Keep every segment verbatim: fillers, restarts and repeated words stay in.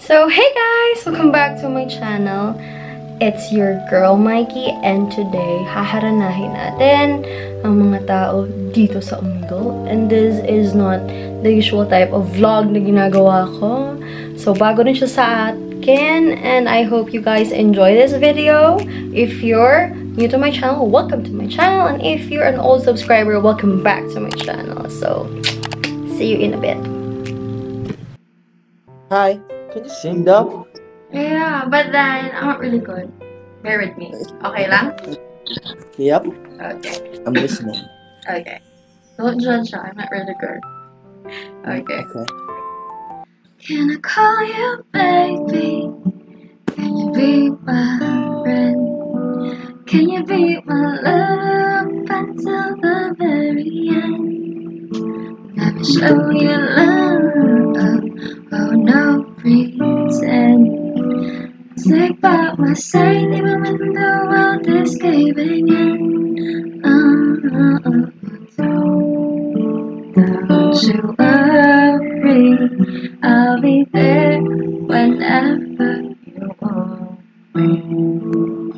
So, hey guys! Welcome back to my channel. It's your girl, Mikey, and today, haharanahin natin ang mga tao dito sa Omegle. And this is not the usual type of vlog na ginagawa ko. So, bago rin siya sa akin, and I hope you guys enjoy this video. If you're new to my channel, welcome to my channel. And if you're an old subscriber, welcome back to my channel. So, see you in a bit. Hi, can you sing though? Yeah, but then I'm not really good. Bear with me. Okay lang? Yep. Okay. I'm listening. Okay. Don't judge her. I'm not really good. Okay. Okay. Can I call you baby? Can you be my friend? Can you be my love until the very end? Let me show you love. Oh, no pretend. Take back my side even when the world is caving in. Uh, don't you worry, I'll be there whenever you want me.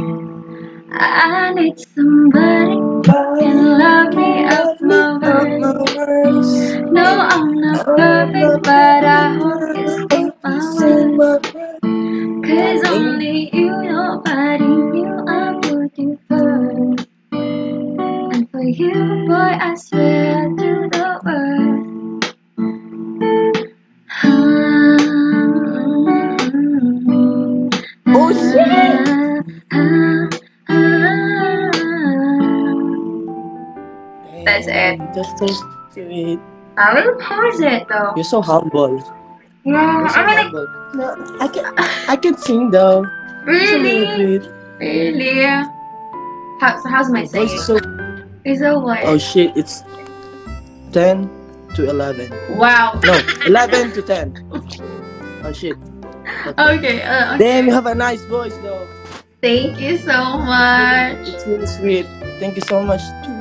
I need somebody who can love me up my words. No, I'm not perfect, but I hope you see my words. Cause only you, nobody knew I'm looking for. And for you, boy, I swear I'd do the world. Oh shit! That's it. Just so sweet. I will pause it though. You're so humble. Yeah, You're so I mean, humble. No, I can I can sing though. really, Really? really. How, so how's my Your voice singing? is so. Is that what? Oh shit! It's ten to eleven. Wow. No, eleven to ten. Oh shit. Okay. Uh, okay. Damn, you have a nice voice though. Thank you so much. It's really sweet. Thank you so much too.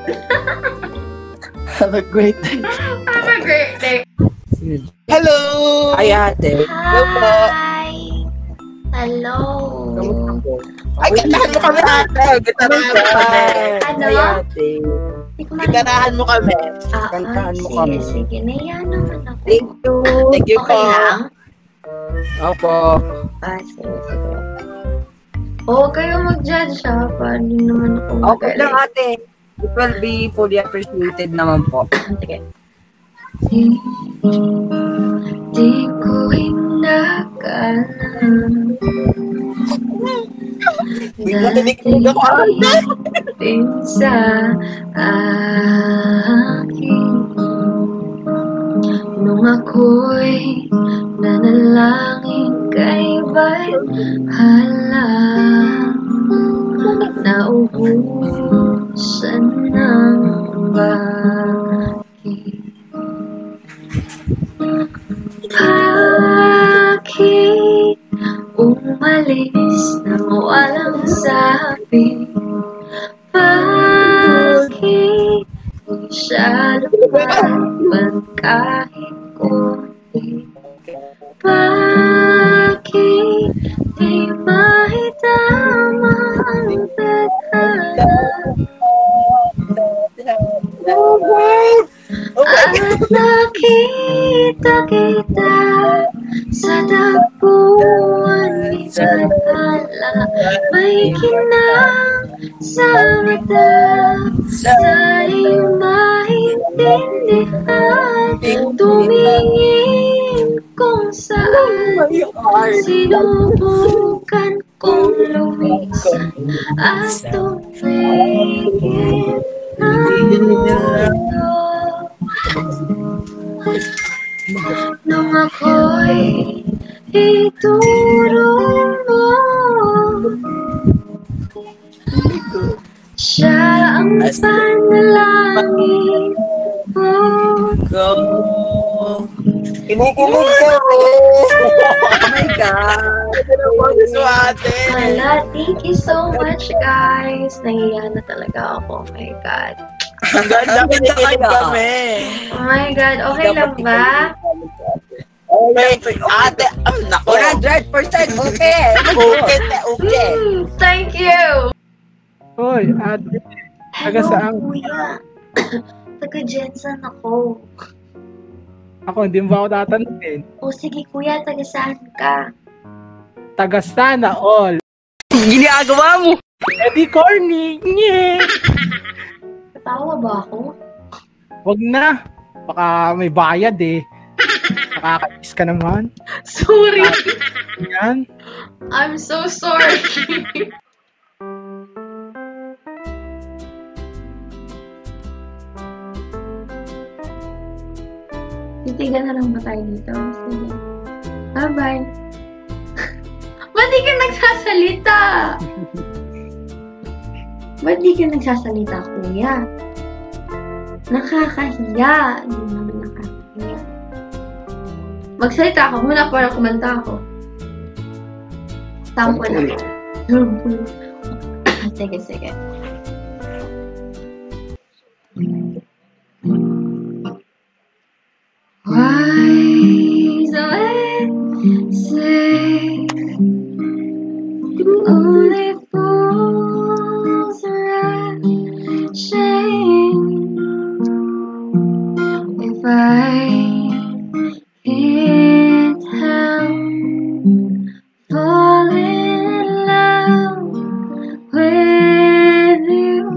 Have a great day. Have a great day. Hello! Hi, ate. Hi. Hello. Ay, gitarahan mo kami, ate. Gitarahan mo kami. Ano? Hi, ate. Gitarahan mo kami. Ah, Kantahan mo sige, kami. sige. Naiya naman ako. Thank you. Thank you Okay po. lang? Opo. Ah, sige, sige. Oo, kayo mag-judge ha. Paano naman ako Okay lang, ate. It will be fully appreciated naman po. Sige. Di, di ko hinakalan. Natinig ako, ate. Dating sa akin. Nung ako'y nanalangin kay Valhalla, naubusan ng bakit. Bakit umalis na walang sabi? Bakit di siya lumaban kahit konti? Bakit di mahitama ang tadhana? At nakita kita sa dapuan ni Valhalla. May kinang sa mata, sa'y maintindihan. Tumingin kung saan sinubukan kong lumisan at tumigil ng mundo. Nung ako'y ituro mo, siya ang panalangin mo. Kinikilig ka, Oh my God! Hala, thank you so much, guys. Nahiya na talaga ako. Oh my God. Ang ganda, kinikilig kami. Oh my God. Okay lang ba? Okay, ate, ang Nako. one hundred percent okay. Okay na, okay. Mm, thank you! Hoy, ate. Taga Hello, saan? kuya. Taga Jensen ako. Ako, hindi mo ba ako tatanungin? O sige, kuya, taga saan ka? Taga sana all. Ginagawa mo. Eddie corny. Nye. Natawa ba ako? Wag na. Baka may bayad eh. Nakakainis ka naman. Sorry! Yan. I'm so sorry! Titigan na lang ba tayo dito? Sige. Bye-bye! Ba't di ka nagsasalita? Ba't di ka nagsasalita, kuya? Nakakahiya. Hindi naman nakakahiya. Magsalita ka muna para kumanta ako. Tampo na. Sige, sige. Why so say only fools rushing if I can't help falling in love with you.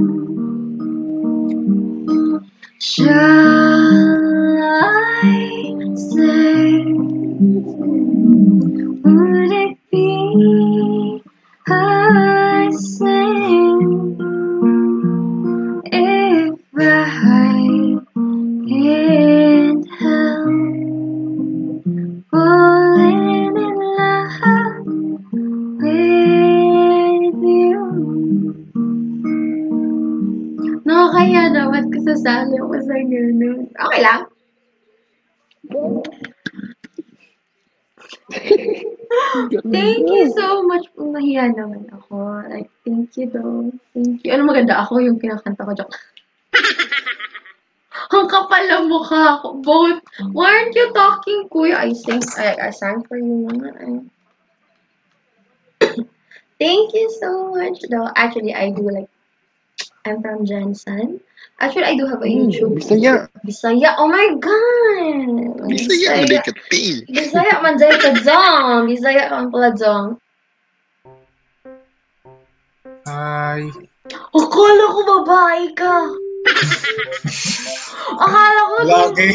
Shall I say, would it be I sing if I can't help falling in love with you? Nakakaya dapat ko sasali ako sa ganun. Okay lang? Thank you so much. Mahiya naman ako. Like, thank you though. Thank you. Ano maganda ako yung kinakanta ko. Joke. Ang kapal ng mukha ko. Both. Why aren't you talking, kuya? I sing. I, I sang for you naman. Thank you so much though. Actually, I do like, I'm from Jensen. Actually, I do have a YouTube. Bisaya. Bisaya. Oh my God. Bisaya, hindi ka ti. Bisaya man dahil ka zong. Bisaya ka man pala zong. Hi. Akala ko babae ka. Akala ko. Lagi.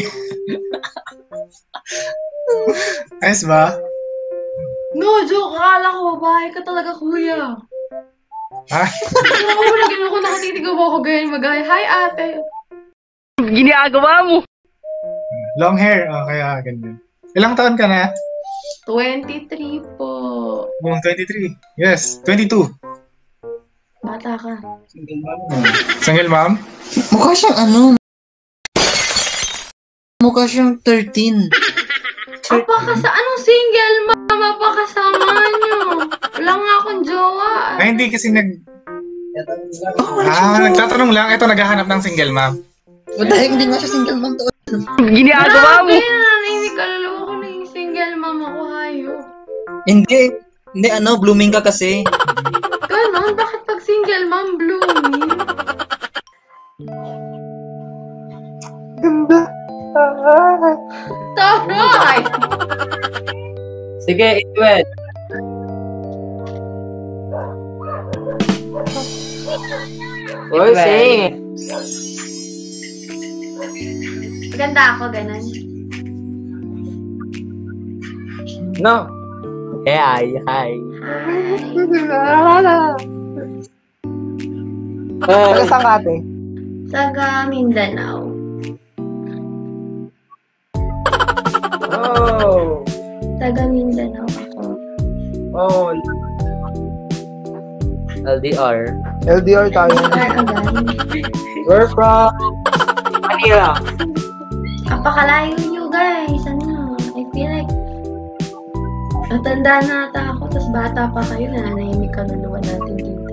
Ayos ba? No, joke. Akala ko babae ka talaga, kuya. Ha? Ako mo lagi ako nakatitigaw ako ganyan mag-hi. Hi, ate. Ginagawa mo. Long hair. Oh, kaya ganyan. Ilang taon ka na? twenty-three po. Oh, twenty-three. Yes, twenty-two. Bata ka. Single mom? Mukha siyang ano? Mukha siyang thirteen. Apakasa, anong single, mama? Apakasama niyo. Wala nga akong jowa. Ay, hindi kasi nag... Ah, nagtatanong lang. Ito, naghahanap ng single mom. What the heck, hindi nga siya single mom to. Ginagawa mo. Grabe, nanahimik ka. Lalawa ko na yung single mama ko, hayo. Hindi. Hindi, ano, blooming ka kasi. Ganon, bakit pag single mom blooming? Ganda. Taray! Sige, Edwin. Uy, sing. Ganda ako, ganon. No. Hey, hi, hi. Taga saan ka, ate? Taga Mindanao. Oh. Taga Mindanao ako. Oh. L D R. L D R tayo. Star again. We're from Manila. Apakalayo nyo, guys. Ano? I feel like matanda na ata ako, tapos bata pa kayo, nananahimik ka luluwa natin dito.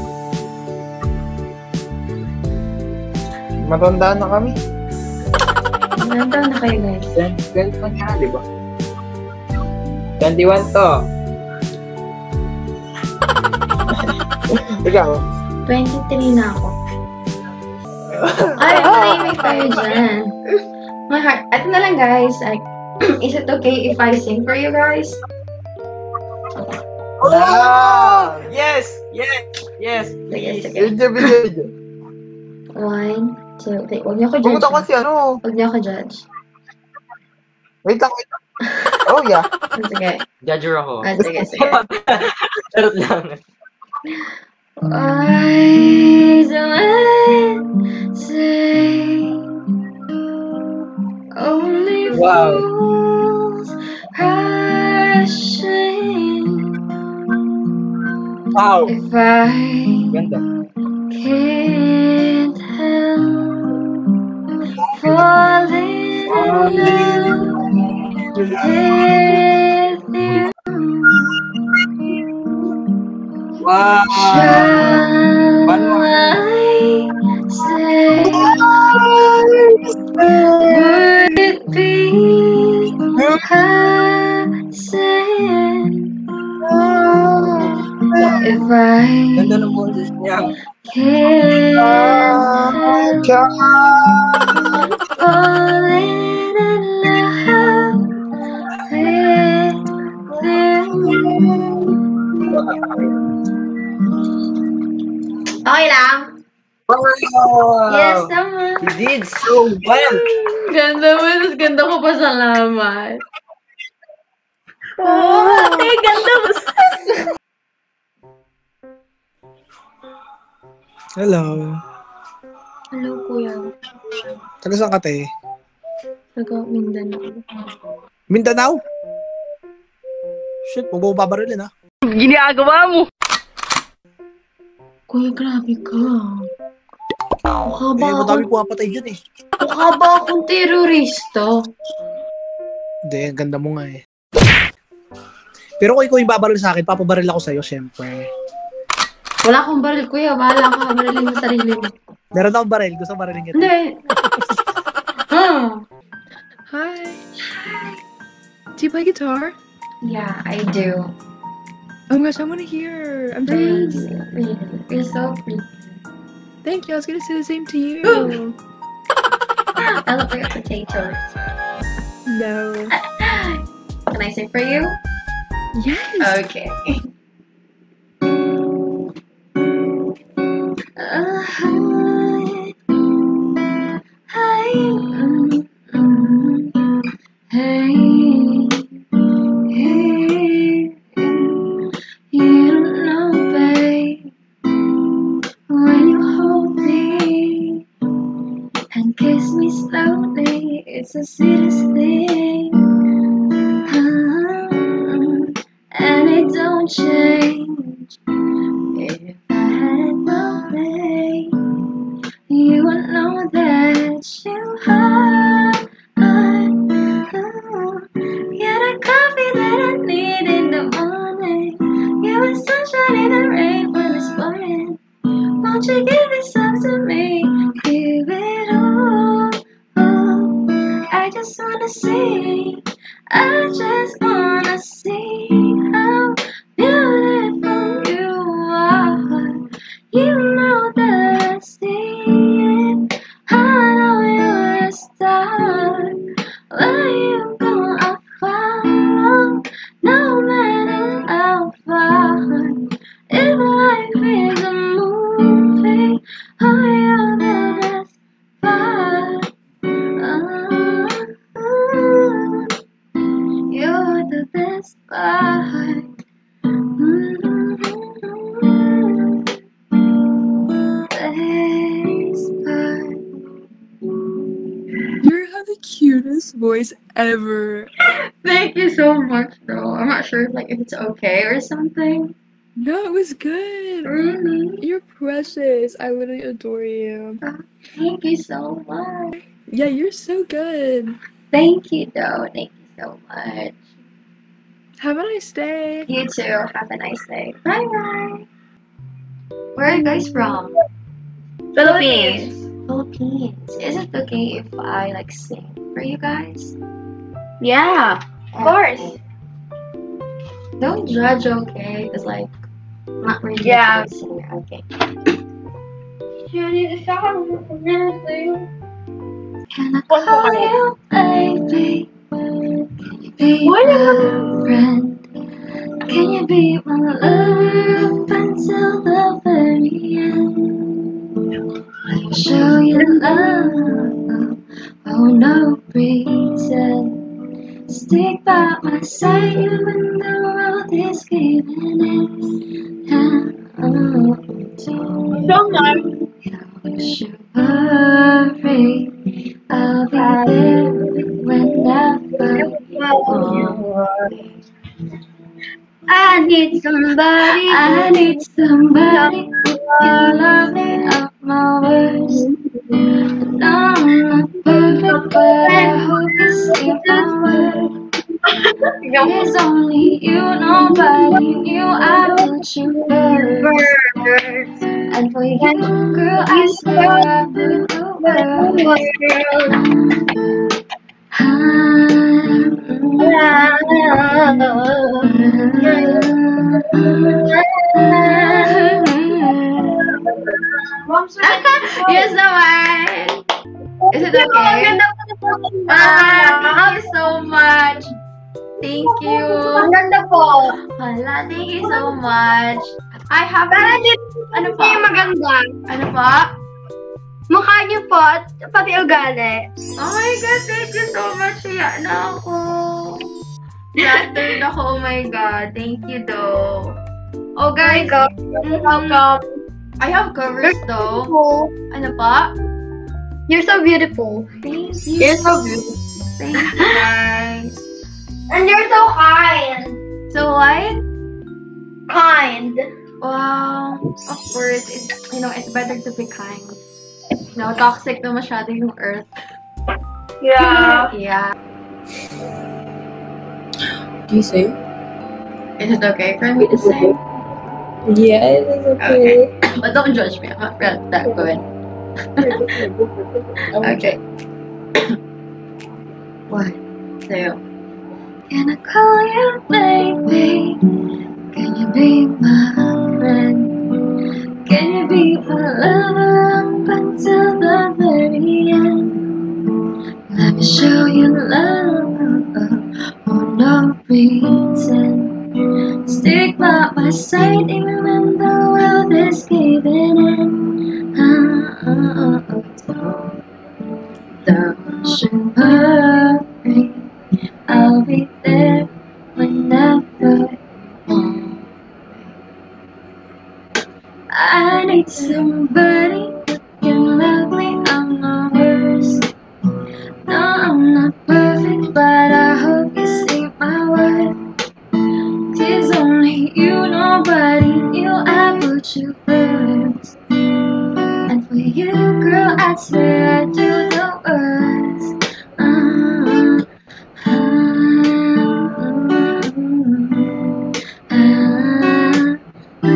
Matanda na kami. Ilan taon na kayo, guys? Ganito nga, di ba? twenty-one to. Ikaw. twenty-three na ako. Ay, manahimik tayo dyan. My heart. At na lang, guys. Like, is it okay if I sing for you guys? Oh! Yes! Yes! Yes! Sige, sige. Video, video, video. One, two, three. Huwag niyo ako judge. Pumunta ko si ano. Huwag niyo ako judge. Wait lang, wait lang. Oh, yeah. Sige. Judger ako. Ah, sige, sige. Charot lang. Wise men say only Wow. fools rush in. Wow. If I Ganda. can't help falling in love with you, Wow. shall One more. I say, would it be passing if I Ganda ng boses niya. can't help falling in love with you? Okay lang. Wow. Yes naman. You did so well. Ganda mo. Mas ganda ko pa salamat. Oh, ate, ganda mo. Hello. Hello, kuya. Taga saan ka, te? Taga Mindanao. Mindanao? Shit, huwag mo babarilin, ha? Kuya, grabe ka. Mukha ba Eh, ako, madami pumapatay dyan, eh. mukha ba akong terorista? Hindi, ang ganda mo nga, eh. Pero kung ikaw yung babaril sa akin, papabaril ako sa'yo, syempre. Wala akong baril, kuya. Bahala ka. Barilin mo sarili mo. Meron akong baril, gusto barilin kita. Hindi. Hmm. Hi. Do you play guitar? Yeah, I do. Oh my gosh, I want to hear. I'm Really? jealous. Really? You're so pretty. Thank you. I was gonna say the same to you. I look like a potato. No. Can I sing for you? Yes. Okay. Uh, hi, mm, mm, hey, hey, you don't know, babe, when you hold me and kiss me slowly, it's the sweetest thing, uh, and it don't change. If I had no way, you would know that you are. You're the coffee that I need in the morning. You're the sunshine in the rain when it's pouring. Won't you give it some to me? Give it all. Oh, I just wanna see. I just wanna see how beautiful you are. You know that I see it. I know you're a star. Where you go, I'll follow. No matter how far. If life is a movie, oh, you're the best part. Oh, you're the best part. You have the cutest voice ever. Thank you so much, though. I'm not sure if, like, if it's okay or something. No, it was good. Really? You're precious. I literally adore you. Thank you so much. Yeah, you're so good. Thank you, though. Thank you so much. Have a nice day. You too. Have a nice day. Bye bye. Where are you guys from? Philippines. Philippines. Is it okay if I like sing for you guys? Yeah, of course. Don't judge, okay? Because, like, not really. Yeah. Okay. Can I call you baby? Can you be my friend? Can you be my lover up until the very end? Let me show you love, oh no reason. Stick by my side even the world is giving in. Oh, Don't mind. don't you worry, I'll be there whenever you want me. I need somebody. I need somebody who can love me at my worst. No, I'm not perfect, but I hope you see my worth. There's only you, nobody knew I put you first. And for you, girl, I swear I put the world. Yes naman! Is it okay? Ah, thank you so much! Thank you! Ang ganda po. Hala, thank you so much! I have Pero to... hindi Ano hindi pa? maganda. Ano pa? Mukha niyo po at pati ugali. Oh my God, thank you so much! Hiya na ako. Flattered ako, oh my God. Thank you, though. Oh, guys. Welcome. Mhm. I have covers, though. Beautiful. Ano pa? You're so beautiful. Thank you. You're so beautiful. Thank you, guys. And you're so kind. So what? Kind. Wow. Of course, it's, you know, it's better to be kind. No, toxic na masyado yung earth. Yeah. Yeah. Do you sing? Is it okay for me to say? Yeah, it is okay. But don't judge me. I'm not that that good. Okay. One, two. Can I call you baby? Can you be my friend? Can you be my lover up until the very end? Let me show you love, oh no reason. Stick by my side even when the world is giving in. Oh, don't you worry, I'll be there whenever you want. I need somebody who can love me, I'm the worst. No, I'm not perfect, but I hope you see my worth. 'Tis only you, nobody knew I put you first. And for you, girl, I swear I do the worst. Uh, uh, uh,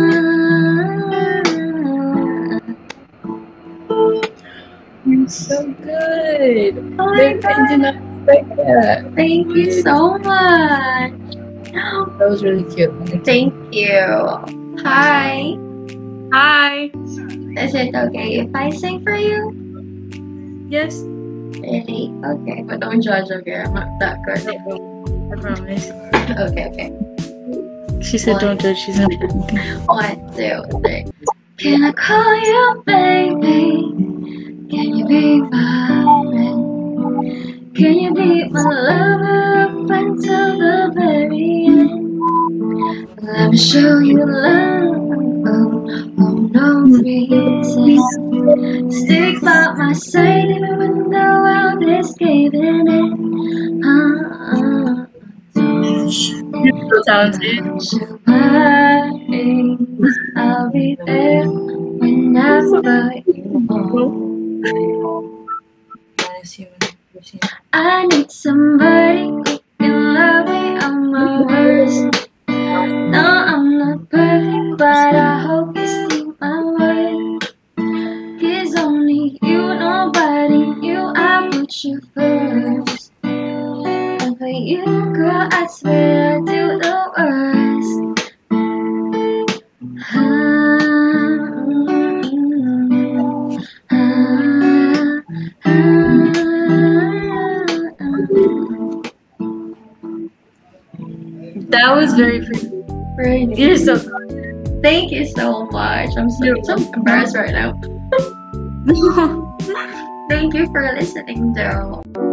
uh. You're so good. Oh my I did not expect that. Thank you so much. That was really cute. Thank you. Hi. Hi. Is it okay if I sing for you? Yes, Really? Okay. But don't judge, okay? I'm not that good. I promise. Okay, okay. She said don't judge. She's not. One, two, three. Can I call you baby? Can you be my friend? Can you be my lover up until the very end? Let me show you love, oh no reason. Stick by my side even when the world is giving in. Uh, uh, So talented. don't you worry, I'll be there whenever you want. I need somebody who can love me, I'm the worst. No, I'm not perfect, but I hope you see my worth. 'Cause only you, nobody knew I put you first. And for you, girl, I swear I do the worst. That was very pretty. Really. You're so Thank you so much. I'm so, so embarrassed right now. Thank you for listening, though.